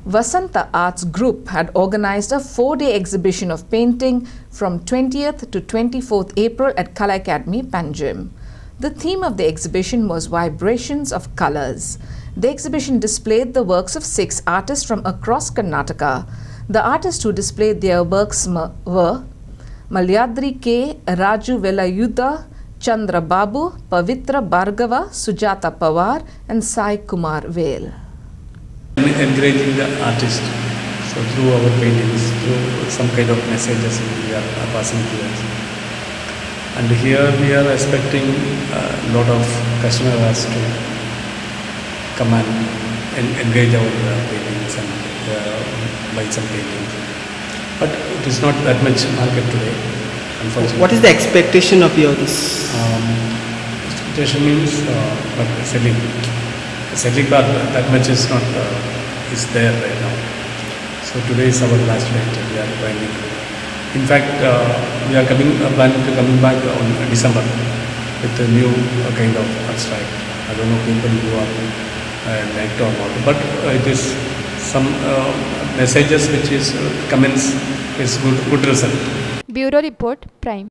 Vasanta Arts Group had organized a 4-day exhibition of painting from 20th to 24th April at Kala Academy, Panjim. The theme of the exhibition was Vibrations of Colors. The exhibition displayed the works of 6 artists from across Karnataka. The artists who displayed their works were Malyadri K, Raju Velayuda, Chandra Babu, Pavitra Bhargava, Sujata Pawar and Sai Kumar Vel. Encouraging the artist, so through our paintings, through some kind of messages we are passing to us. And here we are expecting a lot of customers to come and engage our paintings and buy some paintings. But it is not that much market today, unfortunately. What is the expectation of yours? Expectation means selling part that much is not is there right now. So today is our last night. We are planning. In fact, we are planning to coming back on December with a new kind of abstract. I don't know people who are liked or not, but it is some messages which is comments is good result. Bureau Report Prime.